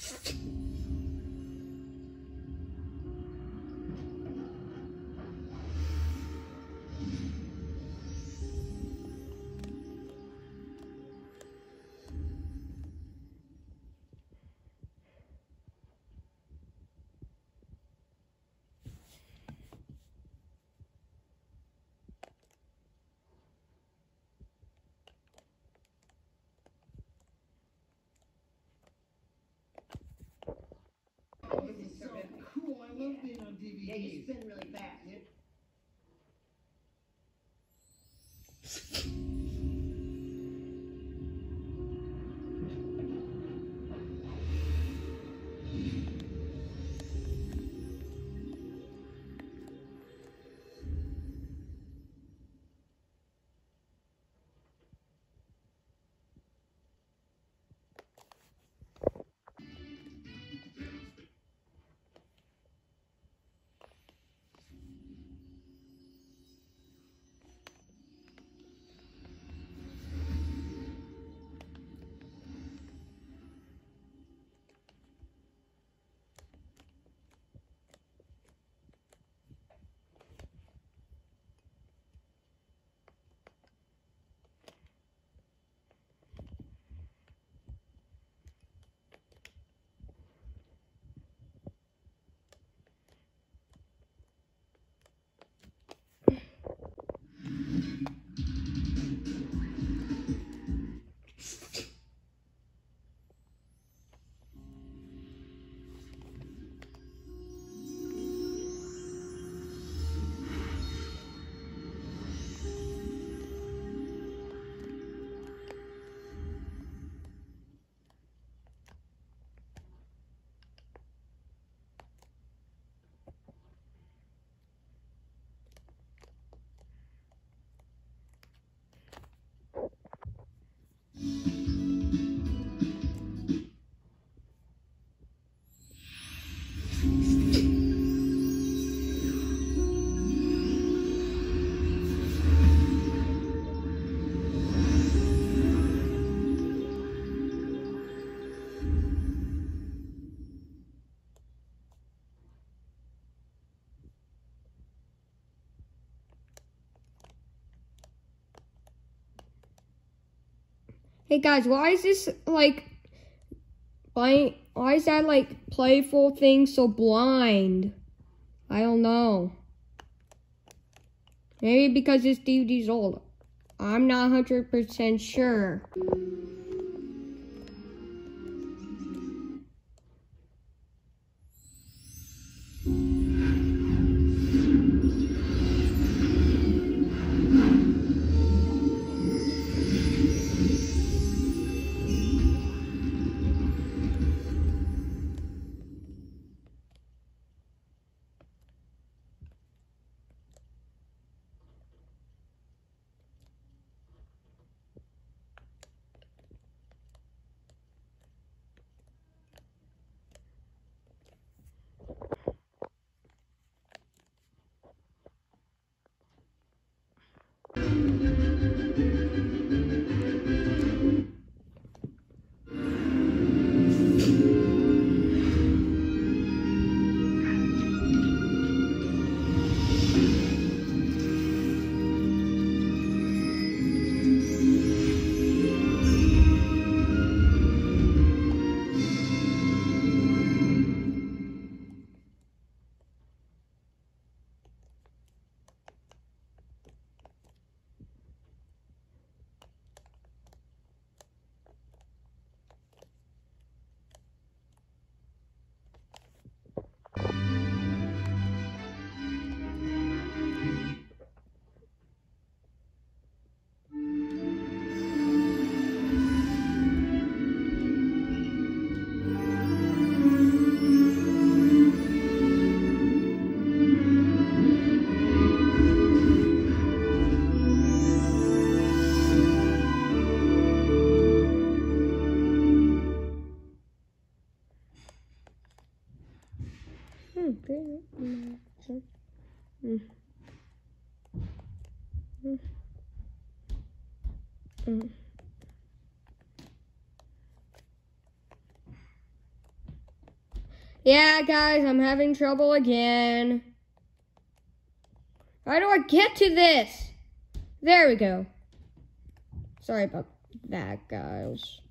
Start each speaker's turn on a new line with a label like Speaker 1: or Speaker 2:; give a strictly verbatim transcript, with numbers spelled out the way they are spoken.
Speaker 1: Cool, I love being on D V Ds.
Speaker 2: Yeah, you spin really fast.
Speaker 3: Hey guys, why is this like why why is that like playful thing so blind? I don't know. Maybe because this D V D's old. I'm not one hundred percent sure. Yeah, guys, I'm having trouble again. How do I get to this? There we go. Sorry about that, guys.